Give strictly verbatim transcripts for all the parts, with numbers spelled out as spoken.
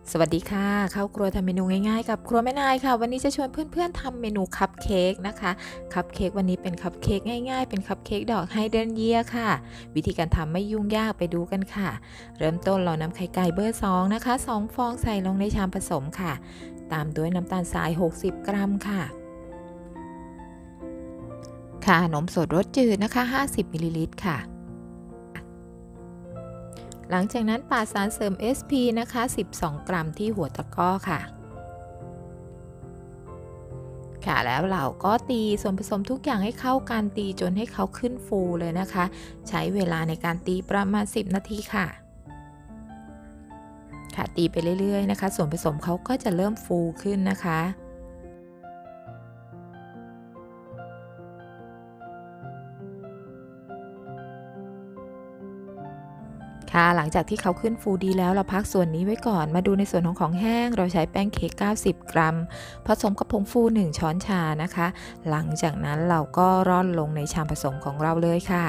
สวัสดีค่ะเข้าครัวทำเมนูง่ายๆกับครัวแม่นายค่ะวันนี้จะชวนเพื่อนๆทำเมนูคัพเค้กนะคะคัพเค้กวันนี้เป็นคัพเค้กง่ายๆเป็นคัพเค้กดอกไฮเดรนเยียค่ะวิธีการทำไม่ยุ่งยากไปดูกันค่ะเริ่มต้นเรานำไข่ไก่เบอร์สองนะคะสองฟองใส่ลงในชามผสมค่ะตามด้วยน้ำตาลทรายหกสิบกรัมค่ะค่ะนมสดรสจืดนะคะห้าสิบมิลลิลิตรค่ะหลังจากนั้นปาดสารเสริม เอส พี นะคะสิบสองกรัมที่หัวตะกร้อค่ะค่ะแล้วเราก็ตีส่วนผสมทุกอย่างให้เข้ากันตีจนให้เขาขึ้นฟูเลยนะคะใช้เวลาในการตีประมาณสิบนาทีค่ะค่ะตีไปเรื่อยๆนะคะส่วนผสมเขาก็จะเริ่มฟูขึ้นนะคะค่ะหลังจากที่เขาขึ้นฟูดีแล้วเราพักส่วนนี้ไว้ก่อนมาดูในส่วนของของแห้งเราใช้แป้งเค้กเก้าสิบกรัมผสมกับผงฟูหนึ่งช้อนชานะคะหลังจากนั้นเราก็ร่อนลงในชามผสมของเราเลยค่ะ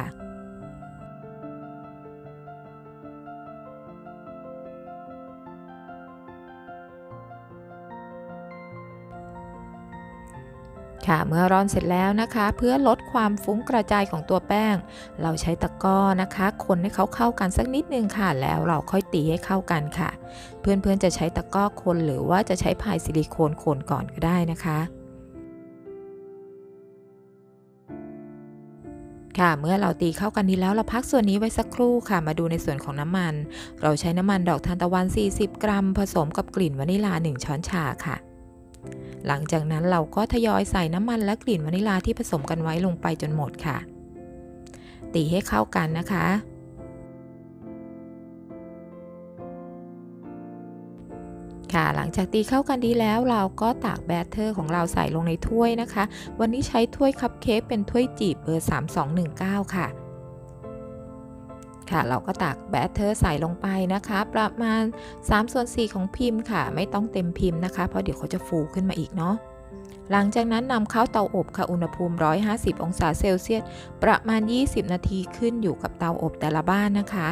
ค่ะเมื่อร่อนเสร็จแล้วนะคะเพื่อลดความฟุ้งกระจายของตัวแป้งเราใช้ตะกร้อนะคะคนให้เขาเข้ากันสักนิดนึงค่ะแล้วเราค่อยตีให้เข้ากันค่ะเพื่อนๆจะใช้ตะกร้อคนหรือว่าจะใช้พายซิลิโคนคนก่อนก็ได้นะคะค่ะเมื่อเราตีเข้ากันดีแล้วเราพักส่วนนี้ไว้สักครู่ค่ะมาดูในส่วนของน้ำมันเราใช้น้ำมันดอกทานตะวันสี่สิบกรัมผสมกับกลิ่นวานิลาหนึ่งช้อนชาค่ะ หลังจากนั้นเราก็ทยอยใส่น้ำมันและกลิ่นวานิลาที่ผสมกันไว้ลงไปจนหมดค่ะตีให้เข้ากันนะคะค่ะหลังจากตีเข้ากันดีแล้วเราก็ตักแบตเตอร์ของเราใส่ลงในถ้วยนะคะวันนี้ใช้ถ้วยคัพเค้กเป็นถ้วยจีบเบอร์สามสองหนึ่งเก้าค่ะค่ะเราก็ตักแบตเตอร์ใส่ลงไปนะคะประมาณสามส่วนสี่ของพิมพ์ค่ะไม่ต้องเต็มพิมพ์นะคะเพราะเดี๋ยวเขาจะฟูขึ้นมาอีกเนาะ หลังจากนั้นนำเข้าเตาอบค่ะอุณหภูมิหนึ่งร้อยห้าสิบองศาเซลเซียสประมาณยี่สิบนาทีขึ้นอยู่กับเตาอบแต่ละบ้านนะคะ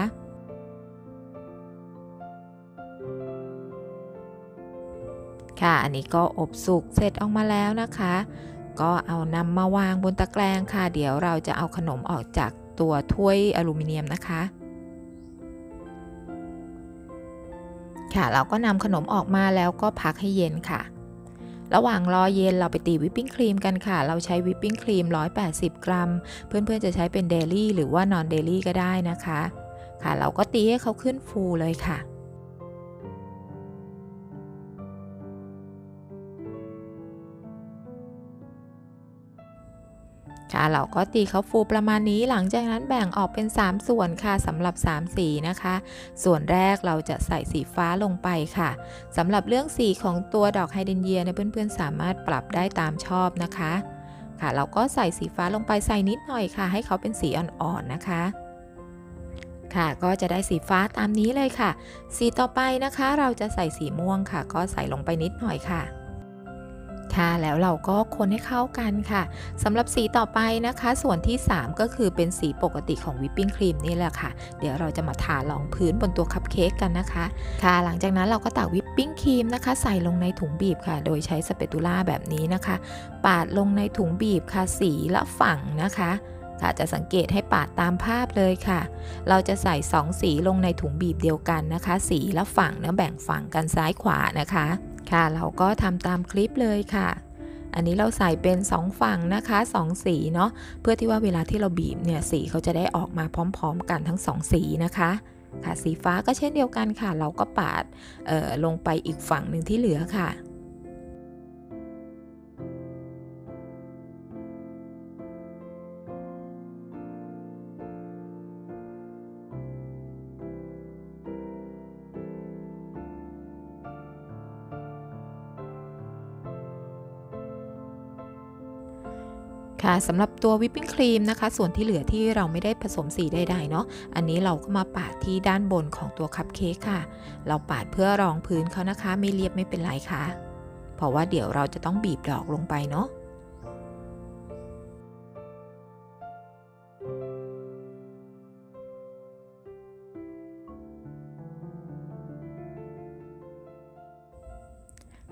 ค่ะอันนี้ก็อบสุกเสร็จออกมาแล้วนะคะก็เอานำมาวางบนตะแกรงค่ะเดี๋ยวเราจะเอาขนมออกจากตัวถ้วยอลูมิเนียมนะคะค่ะเราก็นำขนมออกมาแล้วก็พักให้เย็นค่ะ ระหว่างรอเย็นเราไปตีวิปปิ้งครีมกันค่ะ เราใช้วิปปิ้งครีมหนึ่งร้อยแปดสิบกรัมเพื่อนๆจะใช้เป็นเดลี่หรือว่านอนเดลี่ก็ได้นะคะค่ะเราก็ตีให้เขาขึ้นฟูเลยค่ะค่ะเราก็ตีเขาฟูประมาณนี้หลังจากนั้นแบ่งออกเป็นสามส่วนค่ะสำหรับสามสีนะคะส่วนแรกเราจะใส่สีฟ้าลงไปค่ะสำหรับเรื่องสีของตัวดอกไฮเดรนเยียเนี่ยเพื่อนๆสามารถปรับได้ตามชอบนะคะค่ะเราก็ใส่สีฟ้าลงไปใส่นิดหน่อยค่ะให้เขาเป็นสีอ่อนๆนะคะ ค่ะก็จะได้สีฟ้าตามนี้เลยค่ะสีต่อไปนะคะเราจะใส่สีม่วงค่ะก็ใส่ลงไปนิดหน่อยค่ะค่ะแล้วเราก็คนให้เข้ากันค่ะสำหรับสีต่อไปนะคะส่วนที่สามก็คือเป็นสีปกติของวิปปิ้งครีมนี่แหละค่ะเดี๋ยวเราจะมาทารองพื้นบนตัวคัพเค้กกันนะคะค่ะหลังจากนั้นเราก็ตักวิปปิ้งครีมนะคะใส่ลงในถุงบีบค่ะโดยใช้สเปตูล่าแบบนี้นะคะปาดลงในถุงบีบค่ะสีละฝั่งนะคะค่ะจะสังเกตให้ปาดตามภาพเลยค่ะ เราจะใส่สองสีลงในถุงบีบเดียวกันนะคะสีละฝั่งเนะแบ่งฝั่งกันซ้ายขวานะคะค่ะเราก็ทำตามคลิปเลยค่ะอันนี้เราใส่เป็นสองฝั่งนะคะสองสีเนาะเพื่อที่ว่าเวลาที่เราบีบเนี่ยสีเขาจะได้ออกมาพร้อมๆกันทั้งสองสีนะคะค่ะสีฟ้าก็เช่นเดียวกันค่ะเราก็ปาดลงไปอีกฝั่งหนึ่งที่เหลือค่ะ ค่ะสำหรับตัววิปปิ้งครีมนะคะส่วนที่เหลือที่เราไม่ได้ผสมสีใดๆเนาะอันนี้เราก็มาปาดที่ด้านบนของตัวคัพเค้กค่ะเราปาดเพื่อรองพื้นเขานะคะไม่เรียบไม่เป็นไรค่ะเพราะว่าเดี๋ยวเราจะต้องบีบดอกลงไปเนาะ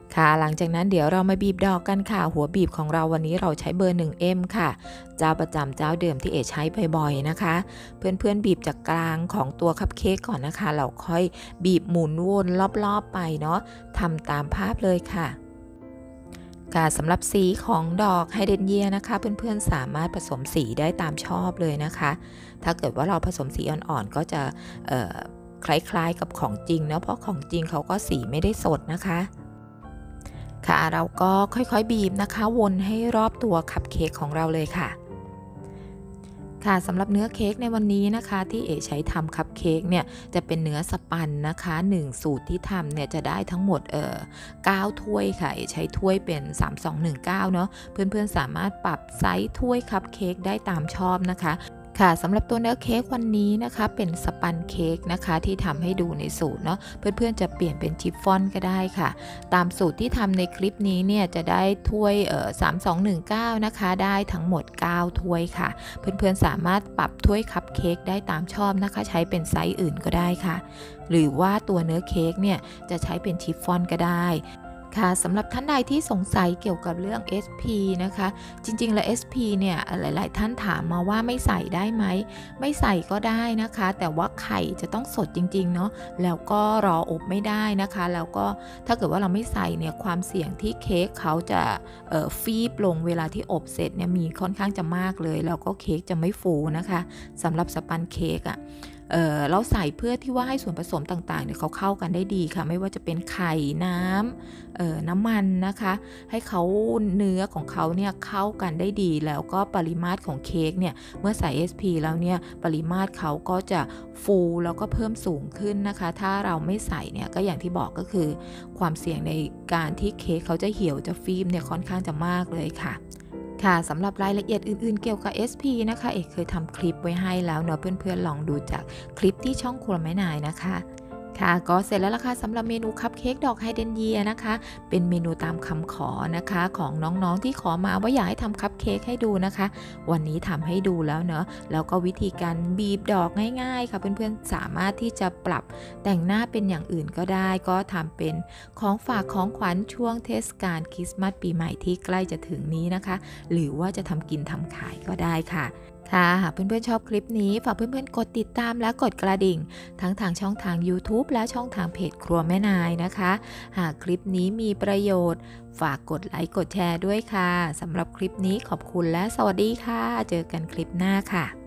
ค่ะหลังจากนั้นเดี๋ยวเรามาบีบดอกกันค่ะหัวบีบของเราวันนี้เราใช้เบอร์ หนึ่ง เอ็ม ค่ะเจ้าประจำเจ้าเดิมที่เอใช้บ่อยๆนะคะเพื่อนๆบีบจากกลางของตัวคัพเค้กก่อนนะคะเราค่อยบีบหมุนวนรอบๆไปเนาะทำตามภาพเลยค่ะค่ะสำหรับสีของดอกไฮเดรนเยียนะคะเพื่อนๆสามารถผสมสีได้ตามชอบเลยนะคะถ้าเกิดว่าเราผสมสีอ่อนๆก็จะคล้ายๆกับของจริงเนาะเพราะของจริงเขาก็สีไม่ได้สดนะคะค่ะเราก็ค่อยๆบีบนะคะวนให้รอบตัวคัพเค้กของเราเลยค่ะค่ะสำหรับเนื้อเค้กในวันนี้นะคะที่เอ๋ใช้ทำคัพเค้กเนี่ยจะเป็นเนื้อสปันนะคะหนึ่งสูตรที่ทำเนี่ยจะได้ทั้งหมดเอ่อเก้าถ้วยค่ะเอ๋ใช้ถ้วยเป็นสาม สอง หนึ่ง เก้าเนาะเพื่อนๆสามารถปรับไซส์ถ้วยคัพเค้กได้ตามชอบนะคะค่ะสำหรับตัวเนื้อเค้กวันนี้นะคะเป็นสปันเค้กนะคะที่ทำให้ดูในสูตรเนาะเพื่อนๆจะเปลี่ยนเป็นชิฟฟ่อนก็ได้ค่ะตามสูตรที่ทำในคลิปนี้เนี่ยจะได้ถ้วยเอ่อสาม สอง หนึ่ง เก้านะคะได้ทั้งหมดเก้าถ้วยค่ะเพื่อนๆสามารถปรับถ้วยคัพเค้กได้ตามชอบนะคะใช้เป็นไซส์อื่นก็ได้ค่ะหรือว่าตัวเนื้อเค้กเนี่ยจะใช้เป็นชิฟฟ่อนก็ได้ค่ะสำหรับท่านใดที่สงสัยเกี่ยวกับเรื่อง เอส พี นะคะจริงๆแล้ว เอส พี เนี่ยหลายๆท่านถามมาว่าไม่ใส่ได้ไหมไม่ใส่ก็ได้นะคะแต่ว่าไข่จะต้องสดจริงๆเนาะแล้วก็รออบไม่ได้นะคะแล้วก็ถ้าเกิดว่าเราไม่ใส่เนี่ยความเสี่ยงที่เค้กเขาจะเอ่อฟีบลงเวลาที่อบเสร็จเนี่ยมีค่อนข้างจะมากเลยแล้วก็เค้กจะไม่ฟูนะคะสำหรับสปันเค้กอะเอ่อเราใส่เพื่อที่ว่าให้ส่วนผสมต่างๆเนี่ยเขาเข้ากันได้ดีค่ะไม่ว่าจะเป็นไข่น้ำเอ่อน้ำมันนะคะให้เขาเนื้อของเขาเนี่ยเข้ากันได้ดีแล้วก็ปริมาตรของเค้กเนี่ยเมื่อใส่ เอส พี แล้วเนี่ยปริมาตรเขาก็จะฟูแล้วก็เพิ่มสูงขึ้นนะคะถ้าเราไม่ใส่เนี่ยก็อย่างที่บอกก็คือความเสี่ยงในการที่เค้กเขาจะเหี่ยวจะฟีบเนี่ยค่อนข้างจะมากเลยค่ะค่ะสำหรับรายละเอียดอื่นๆเกี่ยวกับ เอส พี นะคะเอกเคยทำคลิปไว้ให้แล้วเนาะเพื่อนๆลองดูจากคลิปที่ช่องครัวแม่นายนะคะค่ะก็เสร็จแล้วล่ะค่ะสำหรับเมนูคัพเค้กดอกไฮเดรนเยียนะคะเป็นเมนูตามคำขอนะคะของน้องๆที่ขอมาว่าอยากให้ทำคัพเค้กให้ดูนะคะวันนี้ทำให้ดูแล้วเนาะแล้วก็วิธีการบีบดอกง่ายๆค่ะเพื่อนๆสามารถที่จะปรับแต่งหน้าเป็นอย่างอื่นก็ได้ก็ทำเป็นของฝากของขวัญช่วงเทศกาลคริสต์มาสปีใหม่ที่ใกล้จะถึงนี้นะคะหรือว่าจะทำกินทำขายก็ได้ค่ะค่ะหากเพื่อนๆชอบคลิปนี้ฝากเพื่อนๆกดติดตามและกดกระดิ่งทั้งทางช่องทาง YouTube และช่องทางเพจครัวแม่นายนะคะหากคลิปนี้มีประโยชน์ฝากกดไลค์กดแชร์ด้วยค่ะสำหรับคลิปนี้ขอบคุณและสวัสดีค่ะเจอกันคลิปหน้าค่ะ